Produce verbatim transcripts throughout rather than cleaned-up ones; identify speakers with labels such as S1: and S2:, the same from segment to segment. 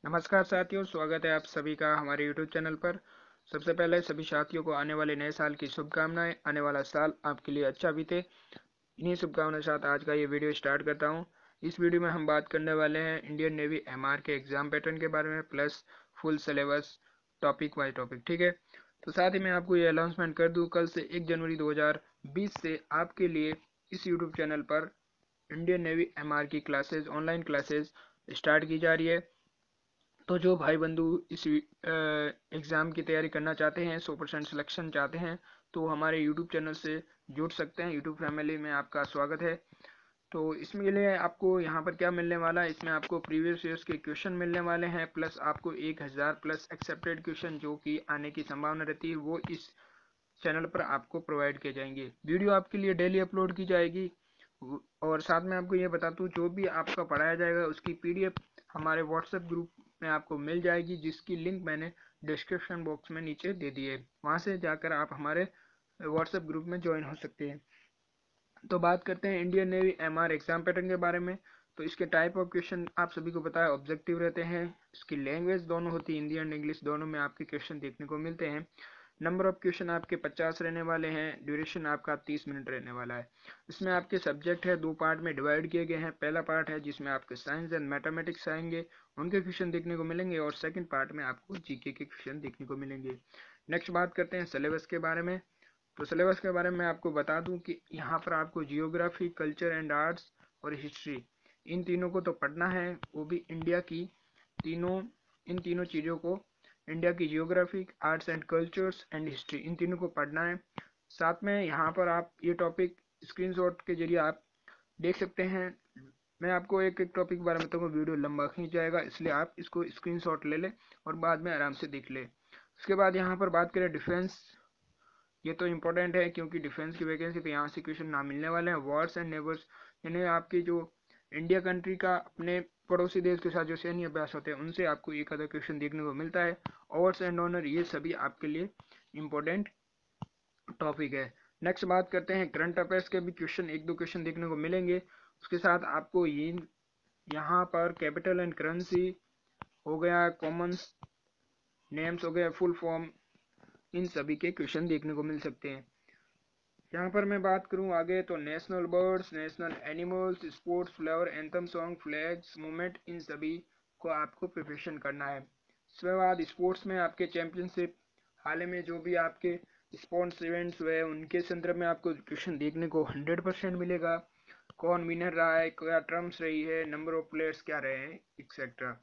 S1: नमस्कार साथियों, स्वागत है आप सभी का हमारे यूट्यूब चैनल पर। सबसे पहले सभी साथियों को आने वाले नए साल की शुभकामनाएं। आने वाला साल आपके लिए अच्छा बीते, इन्हीं शुभकामनाओं के साथ आज का ये वीडियो स्टार्ट करता हूं। इस वीडियो में हम बात करने वाले हैं इंडियन नेवी एमआर के एग्जाम पैटर्न के बारे में, plus full syllabus topic by topic. ठीक है, तो साथ ही मैं आपको ये अनाउंसमेंट कर दूं, कल से एक जनवरी दो हज़ार बीस से आपके लिए इस यूट्यूब चैनल पर इंडियन नेवी एमआर की क्लासेज, ऑनलाइन क्लासेज स्टार्ट की जा रही है। तो जो भाई बंधु इस एग्ज़ाम की तैयारी करना चाहते हैं, सौ परसेंट सिलेक्शन चाहते हैं, तो हमारे यूट्यूब चैनल से जुड़ सकते हैं। यूट्यूब फैमिली में आपका स्वागत है। तो इसमें लिए आपको यहाँ पर क्या मिलने वाला है, इसमें आपको प्रीवियस ईयर्स के क्वेश्चन मिलने वाले हैं, प्लस आपको एक हज़ार प्लस एक्सेप्टेड क्वेश्चन जो कि आने की संभावना रहती है, वो इस चैनल पर आपको प्रोवाइड किए जाएंगे। वीडियो आपके लिए डेली अपलोड की जाएगी। और साथ में आपको ये बता दूँ, जो भी आपका पढ़ाया जाएगा उसकी पीडीएफ हमारे व्हाट्सएप ग्रुप में आपको मिल जाएगी, जिसकी लिंक मैंने डिस्क्रिप्शन बॉक्स में नीचे दे दी है। वहाँ से जाकर आप हमारे व्हाट्सएप ग्रुप में ज्वाइन हो सकते हैं। तो बात करते हैं Indian navy MR exam pattern के बारे में। तो इसके टाइप ऑफ क्वेश्चन आप सभी को पता है, ऑब्जेक्टिव रहते हैं। इसकी लैंग्वेज दोनों होती है, हिंदी एंड इंग्लिश दोनों में आपके क्वेश्चन देखने को मिलते हैं। नंबर ऑफ क्वेश्चन आपके पचास रहने वाले हैं। ड्यूरेशन आपका तीस मिनट रहने वाला है। इसमें आपके सब्जेक्ट है, दो पार्ट में डिवाइड किए गए हैं। पहला पार्ट है जिसमें आपके साइंस एंड मैथमेटिक्स आएंगे, उनके क्वेश्चन देखने को मिलेंगे, और सेकंड पार्ट में आपको जीके के क्वेश्चन देखने को मिलेंगे। नेक्स्ट बात करते हैं सिलेबस के बारे में। तो सिलेबस के बारे में आपको बता दूं कि यहाँ पर आपको जियोग्राफी, कल्चर एंड आर्ट्स और हिस्ट्री, इन तीनों को तो पढ़ना है, वो भी इंडिया की तीनों इन तीनों चीज़ों को, इंडिया की geography, arts and cultures and history, इन तीनों को पढ़ना है। साथ में यहाँ पर आप ये टॉपिक स्क्रीनशॉट के जरिए आप देख सकते हैं। मैं आपको एक एक टॉपिक के बारे में बताऊंगा, वीडियो लंबा खींच जाएगा, इसलिए आप इसको स्क्रीनशॉट ले लें और बाद में आराम से देख लें। उसके बाद यहाँ पर बात करें डिफेंस, ये तो इम्पोर्टेंट है क्योंकि डिफेंस की वैकेंसी पे यहाँ से क्वेश्चन ना मिलने वाले हैं। वॉर्स एंड नेबर्स, यानी आपकी जो इंडिया कंट्री का अपने पड़ोसी देश के साथ जो सैन्य अभ्यास होते हैं, उनसे आपको एक आधा क्वेश्चन देखने को मिलता है। ओवर्स एंड ऑनर, ये सभी आपके लिए इम्पोर्टेंट टॉपिक है। नेक्स्ट बात करते हैं करंट अफेयर्स के भी क्वेश्चन, एक दो क्वेश्चन देखने को मिलेंगे। उसके साथ आपको ये यहाँ पर कैपिटल एंड करेंसी हो गया, कॉमन नेम्स हो गया, फुल फॉर्म, इन सभी के क्वेश्चन देखने को मिल सकते हैं। यहाँ पर मैं बात करूँ आगे, तो national birds, national animals, sports, flower, anthem song, flags, movement, इन सभी को आपको प्रिपरेशन करना है। इसके बाद स्पोर्ट्स में आपके चैंपियनशिप, हाल ही में जो भी आपके स्पोर्ट्स इवेंट्स हुए उनके संदर्भ में आपको क्वेश्चन देखने को हंड्रेड परसेंट मिलेगा। कौन विनर रहा है, क्या टर्म्स रही है, नंबर ऑफ प्लेयर्स क्या रहे हैं, एक्सेट्रा।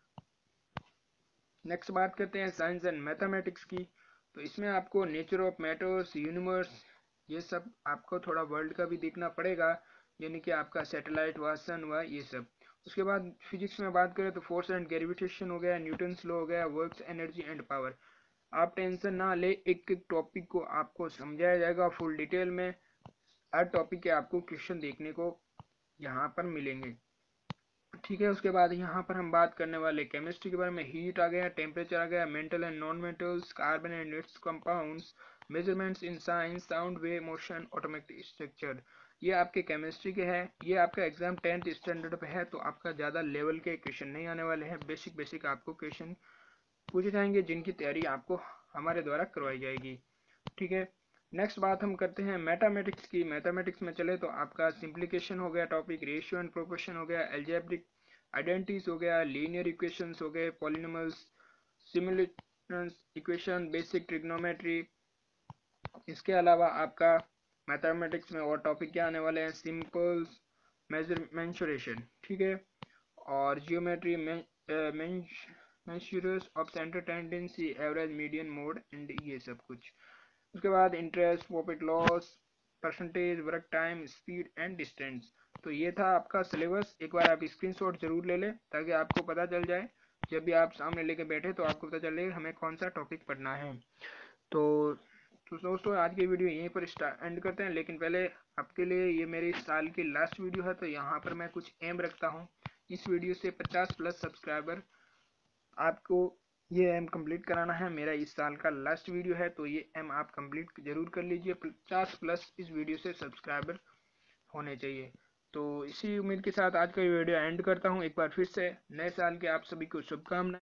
S1: नेक्स्ट बात करते हैं साइंस एंड मैथमेटिक्स की। तो इसमें आपको नेचर ऑफ मैटर्स, यूनिवर्स, ये सब आपको थोड़ा वर्ल्ड का भी देखना पड़ेगा, यानी कि आपका सैटेलाइट हुआ, सन हुआ, ये सब। उसके बाद फिजिक्स में बात करें तो फोर्स एंड ग्रेविटेशन हो गया, न्यूटन्स लॉ हो गया, वर्क्स, एनर्जी एंड पावर। आप टेंशन ना ले, एक एक टॉपिक को आपको समझाया जाएगा फुल डिटेल में। हर टॉपिक के आपको क्वेश्चन देखने को यहाँ पर मिलेंगे। ठीक है, उसके बाद यहाँ पर हम बात करने वाले केमिस्ट्री के बारे में। हीट आ गया, टेम्परेचर आ गया, mental and non metals, carbon and its compounds, measurements in science, sound wave motion, automatic structure, ये आपके केमिस्ट्री के हैं। ये आपका एग्जाम टेंथ स्टैंडर्ड पे है, तो आपका ज़्यादा लेवल के क्वेश्चन नहीं आने वाले हैं। बेसिक बेसिक आपको क्वेश्चन पूछे जाएंगे, जिनकी तैयारी आपको हमारे द्वारा करवाई जाएगी। ठीक है, नेक्स्ट बात हम करते हैं मैथमेटिक्स की। मैथमेटिक्स में चले तो आपका सिंप्लीकेशन हो गया टॉपिक, रेशियो एंड प्रोपोर्शन हो गया, एल्जेब्रिक आइडेंटिटीज हो गया, लीनियर इक्वेशंस हो गए, polynomials, simulations equation, basic trigonometry. इसके अलावा आपका मैथमेटिक्स में और टॉपिक क्या आने वाले हैं, सिंपल मेजर मेंसुरेशन, ठीक है, और geometry, measures of center tendency, average, median, mode and ये सब कुछ। उसके बाद interest, profit loss, percentage, work time, speed and distance. तो ये था आपका सिलेबस। एक बार आप स्क्रीनशॉट जरूर ले लें ताकि आपको पता चल जाए, जब भी आप सामने लेके बैठे तो आपको पता चले हमें कौन सा टॉपिक पढ़ना है। तो तो दोस्तों, आज की वीडियो यहीं पर एंड करते हैं, लेकिन पहले आपके लिए ये मेरी इस साल की लास्ट वीडियो है, तो यहाँ पर मैं कुछ एम रखता हूँ। इस वीडियो से पचास प्लस सब्सक्राइबर, आपको ये एम कंप्लीट कराना है। मेरा इस साल का लास्ट वीडियो है, तो ये एम आप कंप्लीट जरूर कर लीजिए। पचास प्लस इस वीडियो से सब्सक्राइबर होने चाहिए। तो इसी उम्मीद के साथ आज का ये वीडियो एंड करता हूँ। एक बार फिर से नए साल की आप सभी को शुभकामनाएं।